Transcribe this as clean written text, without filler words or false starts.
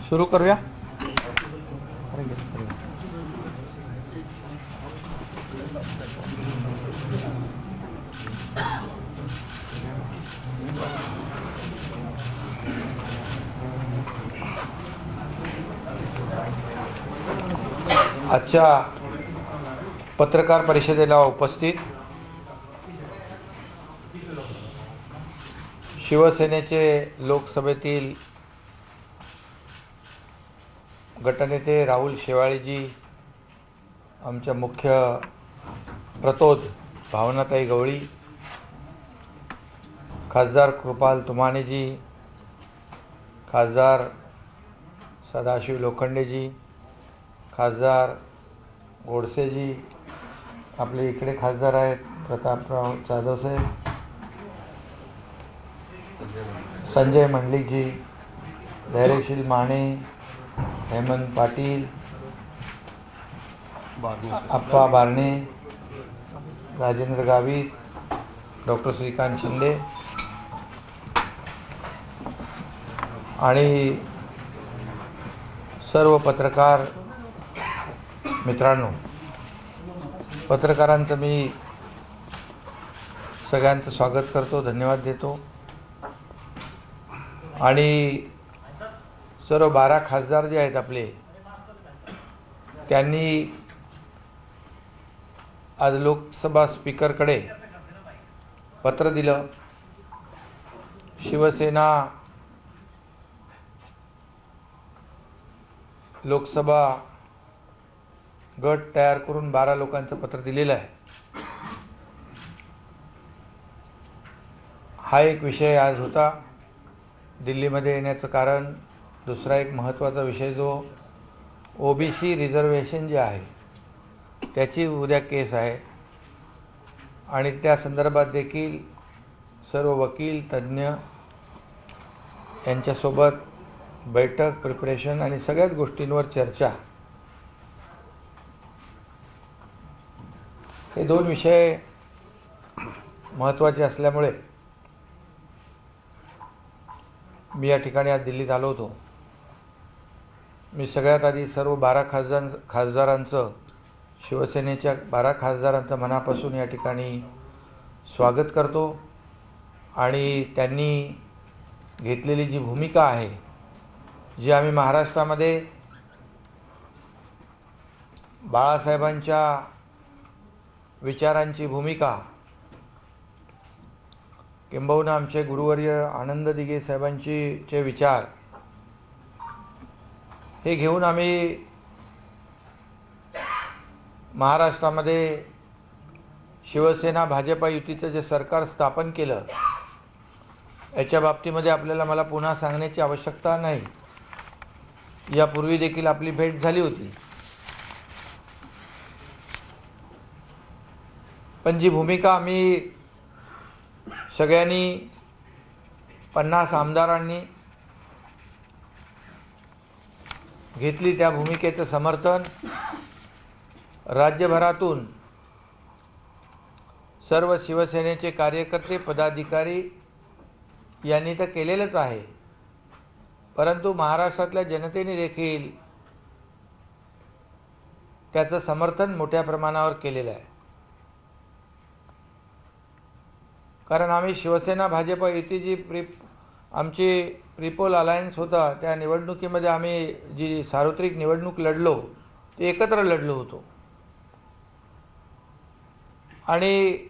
सुरू करूया. आजच्या पत्रकार परिषदेला उपस्थित शिवसेनेचे लोकसभेतील गटनेते राहुल शेवाळेजी, आमच्या मुख्य प्रतोद भावनाताई गवळी, खासदार कृपाल तुमानेजी, खासदार सदाशिव लोखंडेजी, खासदार गोडसेजी, आपले इकडे खासदार आहेत प्रतापराव जाधव साहेब, संजय मंडलिकजी, धैर्यशील माने, हेमंत पाटील, अप्पा बारणे, राजेंद्र गावित, डॉक्टर श्रीकांत शिंदे आणि सर्व पत्रकार मित्रांनो, पत्रकारांचं मी सगळ्यांचं स्वागत करतो, धन्यवाद देतो. आणि सर्व 12 खासदार जे आहेत आपले, त्यांनी आज लोकसभा स्पीकरकडे पत्र दिलं. शिवसेना लोकसभा गट तयार करून 12 लोकांचं पत्र दिलेलं आहे. हा एक विषय आज होता दिल्लीमध्ये येण्याचं कारण. दुसरा एक महत्त्वाचा विषय जो ओबीसी रिझर्वेशन जे आहे त्याची उद्या केस आहे आणि त्या संदर्भात देखील सर्व वकील तज्ज्ञ यांच्यासोबत बैठक, प्रिपरेशन आणि सगळ्याच गोष्टींवर चर्चा. हे 2 विषय महत्त्वाचे असल्यामुळे मी या ठिकाणी आज दिल्लीत आलो होतो. मी सगळ्यात आधी सर्व 12 खासदारांचं, शिवसेनेच्या 12 खासदारांचं मनापासून या ठिकाणी स्वागत करतो आणि त्यांनी घेतलेली जी भूमिका आहे, जी आम्ही महाराष्ट्रामध्ये बाळासाहेबांच्या विचारांची भूमिका, किंबहुना आमचे गुरुवर्य आनंद दिघे साहेबांचे विचार हे घेऊन आम्ही महाराष्ट्रामध्ये शिवसेना भाजपा युतीचं जे सरकार स्थापन केलं, याच्या बाबतीमध्ये आपल्याला मला पुन्हा सांगण्याची आवश्यकता नाही. यापूर्वी देखील आपली भेट झाली होती. पण जी भूमिका आम्ही सगळ्यांनी 50 आमदारांनी घेतली, त्या भूमिकेचं समर्थन राज्यभरातून सर्व शिवसेनेचे कार्यकर्ते, पदाधिकारी यांनी तर केलेलंच आहे, परंतु महाराष्ट्रातल्या जनतेने देखील त्याचं समर्थन मोठ्या प्रमाणावर केलेलं आहे. कारण आम्ही शिवसेना भाजप युती जी आमची प्रीपोल अलायन्स होता, त्या निवडणुकीमध्ये आम्ही जी सार्वत्रिक निवडणूक लढलो ते एकत्र लढलो होतो आणि